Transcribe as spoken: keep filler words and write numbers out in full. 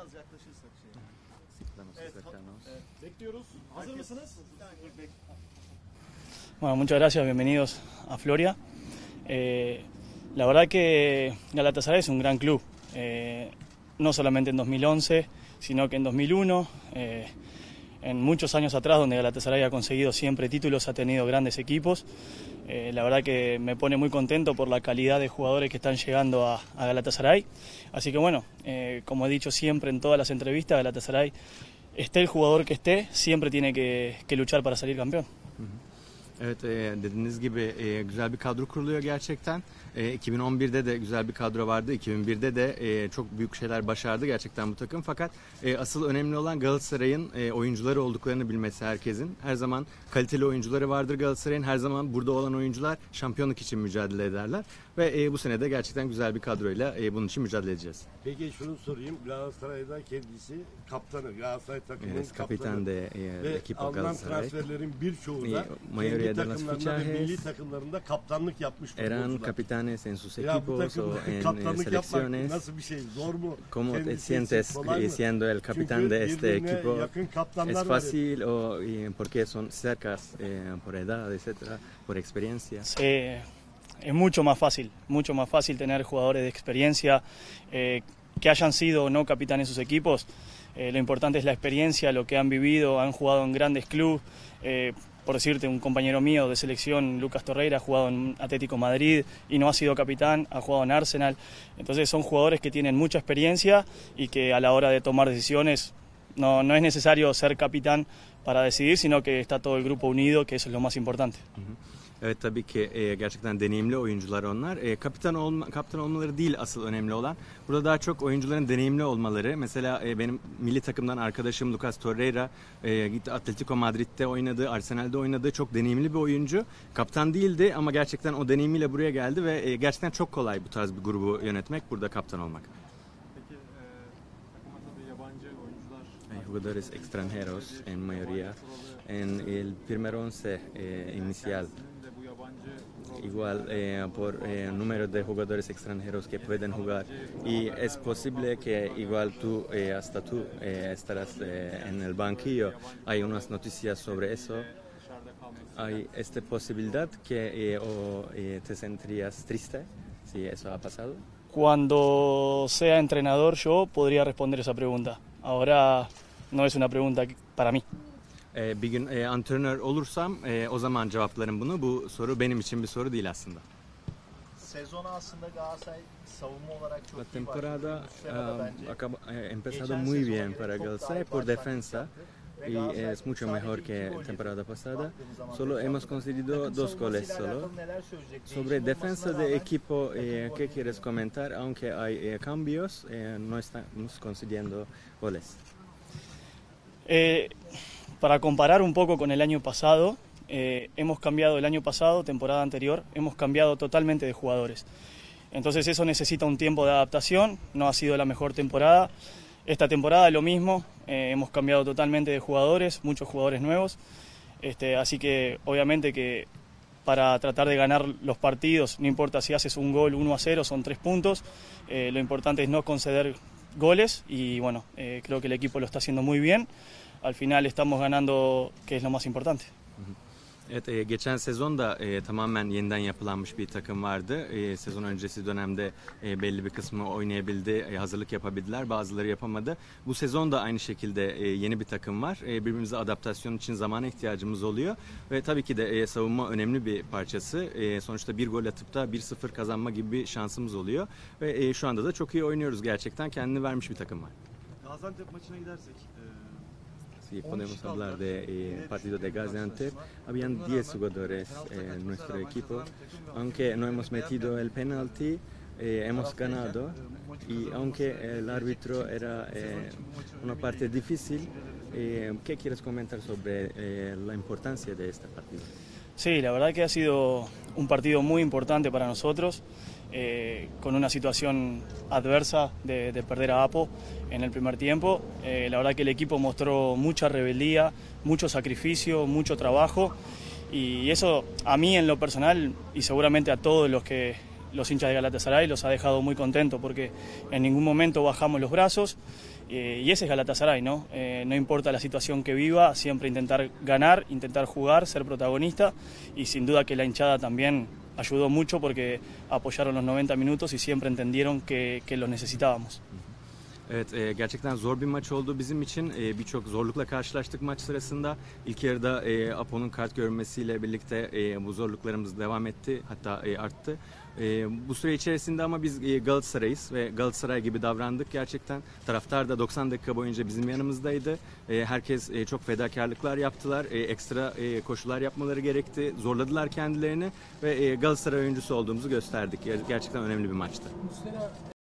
Biraz yaklaşırsak şey. Evet, evet. Bekliyoruz. Hazır mısınız? Bueno, muchas gracias, bienvenidos a Floria. Eh, la verdad que Galatasaray es un gran club, eh, no solamente en dos mil once, sino que en dos mil uno, eh, en muchos años atrás, donde Galatasaray ha conseguido siempre títulos, ha tenido grandes equipos. Eh, la verdad que me pone muy contento por la calidad de jugadores que están llegando a, a Galatasaray. Así que bueno, eh, como he dicho siempre en todas las entrevistas, Galatasaray, esté el jugador que esté, siempre tiene que, que luchar para salir campeón. Evet, e, dediğiniz gibi e, güzel bir kadro kuruluyor gerçekten. E, iki bin on birde de güzel bir kadro vardı. iki bin birde de e, çok büyük şeyler başardı gerçekten bu takım. Fakat e, asıl önemli olan Galatasaray'ın e, oyuncuları olduklarını bilmesi herkesin. Her zaman kaliteli oyuncuları vardır Galatasaray'ın. Her zaman burada olan oyuncular şampiyonluk için mücadele ederler. Ve e, bu sene de gerçekten güzel bir kadroyla e, bunun için mücadele edeceğiz. Peki şunu sorayım. Galatasaray'da kendisi kaptanı. Galatasaray takımının Evet, kaptanı. kapitan de e, Ve ekipo alınan Galatasaray. transferlerin birçoğu da mayoría kendi de las takımlarında ve fichajes milli takımlarında kaptanlık yapmış eran futbolcular. capitanes en sus Ya bu equipos o takımda en kaptanlık eh, yapmak selecciones. nasıl bir şey? Zor mu? ¿Cómo te Kendisi sientes için kolay mı? siendo el capitán de este birbirine equipo? yakın kaptanlar ¿Es var. fácil o y, porque son cercas eh, por edad, etcétera, por experiencia? Eh, es mucho más fácil, mucho más fácil tener jugadores de experiencia eh, que hayan sido o no capitanes de sus equipos. Eh, lo importante es la experiencia, lo que han vivido, han jugado en grandes clubes. Eh, por decirte, un compañero mío de selección, Lucas Torreira, ha jugado en Atlético Madrid y no ha sido capitán, ha jugado en Arsenal. Entonces son jugadores que tienen mucha experiencia y que a la hora de tomar decisiones no, no es necesario ser capitán para decidir, sino que está todo el grupo unido, que eso es lo más importante. Uh-huh. Evet, tabii ki e, gerçekten deneyimli oyuncular onlar. E, kapitan olma, kaptan olmaları değil asıl önemli olan. Burada daha çok oyuncuların deneyimli olmaları. Mesela e, benim milli takımdan arkadaşım Lucas Torreira e, gitti Atletico Madrid'de oynadı, Arsenal'de oynadı. Çok deneyimli bir oyuncu. Kaptan değildi ama gerçekten o deneyimiyle buraya geldi ve e, gerçekten çok kolay bu tarz bir grubu yönetmek, burada kaptan olmak. Peki e, takıma tabii yabancı oyuncular. Hay jugadores extranjeros en mayoría. En el primer once eh, inicial. Igual eh, por eh, número de jugadores extranjeros que pueden jugar y es posible que igual tú eh, hasta tú eh, estarás eh, en el banquillo. Hay unas noticias sobre eso. Hay esta posibilidad que eh, o eh, te sentirías triste si eso ha pasado. Cuando sea entrenador yo podría responder esa pregunta. Ahora no es una pregunta para mí. Bir gün e, antrenör olursam e, o zaman cevaplarım bunu. Bu soru benim için bir soru değil aslında. Sezona aslında Galatasaray savunma olarak çok La iyi temporada başladı. ha empezado muy bien para Galatasaray por defensa y es mucho mejor que temporada pasada. Solo hemos concedido dos goles solo. Sobre defensa de equipo, eh, ¿qué quieres comentar? Aunque hay eh, cambios, eh, no estamos concediendo goles. Eh, Para comparar un poco con el año pasado, eh, hemos cambiado el año pasado, temporada anterior, hemos cambiado totalmente de jugadores. Entonces eso necesita un tiempo de adaptación, no ha sido la mejor temporada. Esta temporada lo mismo, eh, hemos cambiado totalmente de jugadores, muchos jugadores nuevos. Este, así que obviamente que para tratar de ganar los partidos, no importa si haces un gol uno a cero, son tres puntos. Eh, lo importante es no conceder goles y bueno, eh, creo que el equipo lo está haciendo muy bien. Al final estamos ganando, que es lo más importante. Evet, e, geçen sezon da e, tamamen yeniden yapılanmış bir takım vardı. E, sezon öncesi dönemde e, belli bir kısmı oynayabildi, e, hazırlık yapabildiler, bazıları yapamadı. Bu sezon da aynı şekilde e, yeni bir takım var. E, birbirimize adaptasyon için zamana ihtiyacımız oluyor. Ve tabii ki de e, savunma önemli bir parçası. E, sonuçta bir gol atıp da bir sıfır kazanma gibi bir şansımız oluyor. Ve e, şu anda da çok iyi oynuyoruz gerçekten. Kendini vermiş bir takım var. Gaziantep maçına gidersek... Si podemos hablar del de, eh, partido de Gaziantep, habían diez jugadores eh, en nuestro equipo, aunque no hemos metido el penalti, eh, hemos ganado y aunque el árbitro era eh, una parte difícil, eh, ¿qué quieres comentar sobre eh, la importancia de este partido? Sí, la verdad que ha sido un partido muy importante para nosotros, eh, con una situación adversa de, de perder a Apo en el primer tiempo. Eh, la verdad que el equipo mostró mucha rebeldía, mucho sacrificio, mucho trabajo y eso a mí en lo personal y seguramente a todos los que los hinchas de Galatasaray los ha dejado muy contentos porque en ningún momento bajamos los brazos Eh, y ese es Galatasaray, ¿no? Eh, no importa la situación que viva, siempre intentar ganar, intentar jugar, ser protagonista, y sin duda que la hinchada también ayudó mucho porque apoyaron los noventa minutos y siempre entendieron que, que los necesitábamos. Evet, e, gerçekten zor bir maç oldu bizim için. E, Birçok zorlukla karşılaştık maç sırasında. İlk yarıda e, Apo'nun kart görmesiyle birlikte e, bu zorluklarımız devam etti, hatta e, arttı. E, bu süre içerisinde ama biz e, Galatasaray'ız ve Galatasaray gibi davrandık gerçekten. Taraftar da doksan dakika boyunca bizim yanımızdaydı. E, herkes e, çok fedakarlıklar yaptılar. E, ekstra e, koşular yapmaları gerekti. Zorladılar kendilerini ve e, Galatasaray oyuncusu olduğumuzu gösterdik. Gerçekten önemli bir maçtı.